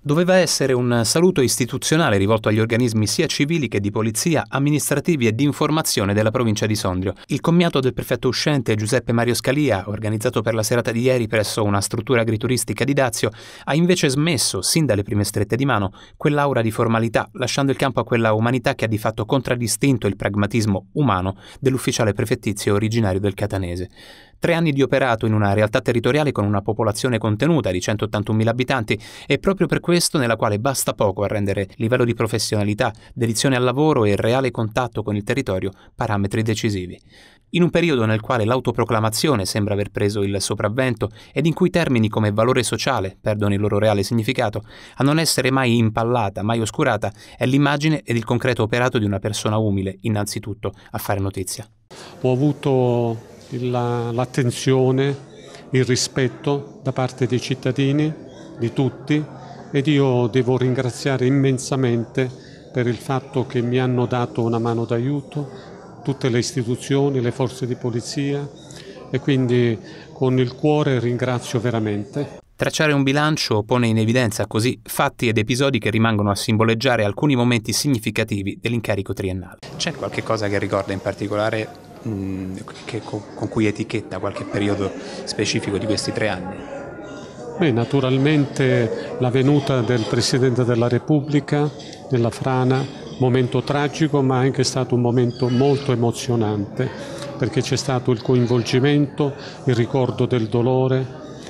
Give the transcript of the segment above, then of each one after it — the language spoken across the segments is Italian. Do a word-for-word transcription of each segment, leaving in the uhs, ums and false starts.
Doveva essere un saluto istituzionale rivolto agli organismi sia civili che di polizia, amministrativi e di informazione della provincia di Sondrio. Il commiato del prefetto uscente Giuseppe Mario Scalia, organizzato per la serata di ieri presso una struttura agrituristica di Dazio, ha invece smesso, sin dalle prime strette di mano, quell'aura di formalità, lasciando il campo a quella umanità che ha di fatto contraddistinto il pragmatismo umano dell'ufficiale prefettizio originario del Catanese. Tre anni di operato in una realtà territoriale con una popolazione contenuta di centottantunomila abitanti e proprio per questo nella quale basta poco a rendere livello di professionalità, dedizione al lavoro e reale contatto con il territorio parametri decisivi. In un periodo nel quale l'autoproclamazione sembra aver preso il sopravvento ed in cui termini come valore sociale perdono il loro reale significato, a non essere mai impallata, mai oscurata, è l'immagine ed il concreto operato di una persona umile, innanzitutto, a fare notizia. Ho avuto l'attenzione, il rispetto da parte dei cittadini, di tutti, ed io devo ringraziare immensamente per il fatto che mi hanno dato una mano d'aiuto, tutte le istituzioni, le forze di polizia, e quindi con il cuore ringrazio veramente. Tracciare un bilancio pone in evidenza così fatti ed episodi che rimangono a simboleggiare alcuni momenti significativi dell'incarico triennale. C'è qualche cosa che ricorda in particolare Che, con cui etichetta qualche periodo specifico di questi tre anni? Beh, naturalmente la venuta del Presidente della Repubblica nella frana, momento tragico ma anche stato un momento molto emozionante, perché c'è stato il coinvolgimento, il ricordo del dolore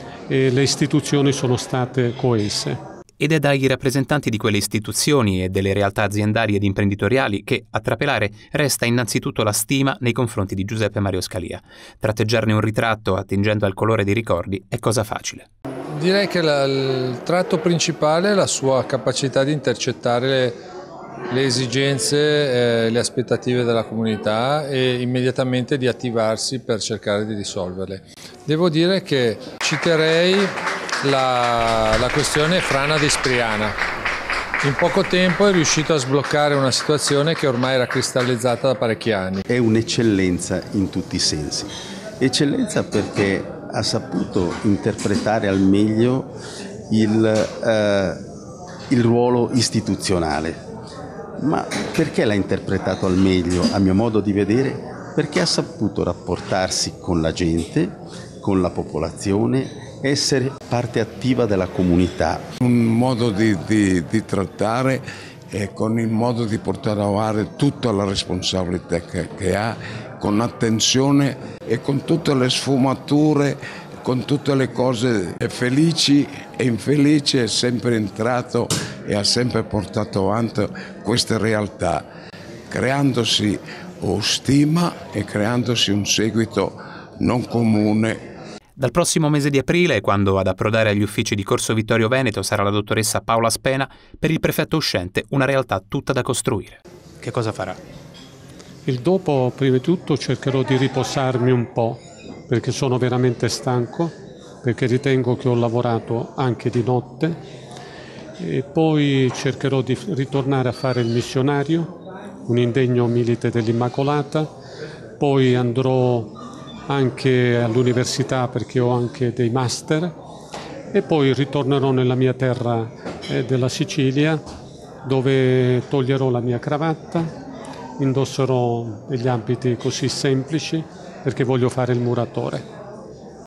e le istituzioni sono state coese. Ed è dai rappresentanti di quelle istituzioni e delle realtà aziendali ed imprenditoriali che, a trapelare, resta innanzitutto la stima nei confronti di Giuseppe Mario Scalia. Tratteggiarne un ritratto attingendo al colore dei ricordi è cosa facile. Direi che la, il tratto principale è la sua capacità di intercettare le, le esigenze, eh, le aspettative della comunità e immediatamente di attivarsi per cercare di risolverle. Devo dire che citerei La, la questione frana di Spriana. In poco tempo è riuscito a sbloccare una situazione che ormai era cristallizzata da parecchi anni. È un'eccellenza in tutti i sensi. Eccellenza perché ha saputo interpretare al meglio il, eh, il ruolo istituzionale. Ma perché l'ha interpretato al meglio, a mio modo di vedere? Perché ha saputo rapportarsi con la gente, con la popolazione, essere parte attiva della comunità. Un modo di, di, di trattare e con il modo di portare avanti tutta la responsabilità che, che ha, con attenzione e con tutte le sfumature, con tutte le cose felici e infelici, è sempre entrato e ha sempre portato avanti queste realtà, creandosi stima e creandosi un seguito non comune. Dal prossimo mese di aprile, quando ad approdare agli uffici di Corso Vittorio Veneto sarà la dottoressa Paola Spena, per il prefetto uscente una realtà tutta da costruire. Che cosa farà? Il dopo, prima di tutto, cercherò di riposarmi un po', perché sono veramente stanco, perché ritengo che ho lavorato anche di notte, e poi cercherò di ritornare a fare il missionario, un indegno milite dell'Immacolata, poi andrò anche all'università perché ho anche dei master e poi ritornerò nella mia terra eh, della Sicilia, dove toglierò la mia cravatta, indosserò degli abiti così semplici perché voglio fare il muratore.